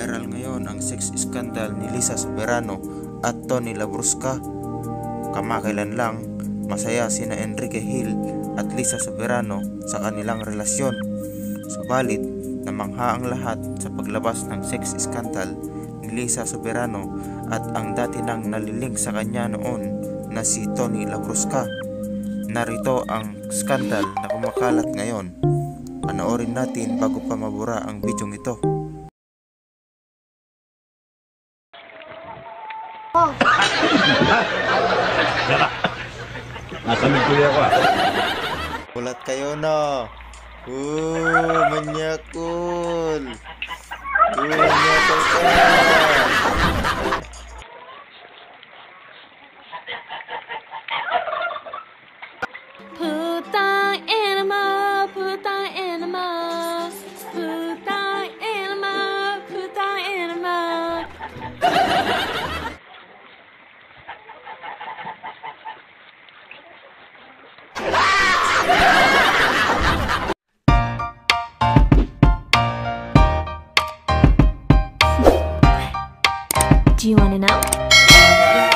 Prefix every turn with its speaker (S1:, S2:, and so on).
S1: Viral ngayon ang sex scandal ni Liza Soberano at Tony Labrusca. Kamakailan lang, masaya sina Enrique Hill at Liza Soberano sa kanilang relasyon. Subalit, namangha ang lahat sa paglabas ng sex scandal ni Liza Soberano at ang dati nang naliling sa kanya noon na si Tony Labrusca. Narito ang skandal na kumakalat ngayon. Panoorin natin bago pa mabura ang bidyong ito.
S2: Nasa kuya ko
S1: Ulat kayo na. Manyakul. Manyakul ka.
S3: Putang enema, putang enema, putang enema, putang enema. Do you want to know?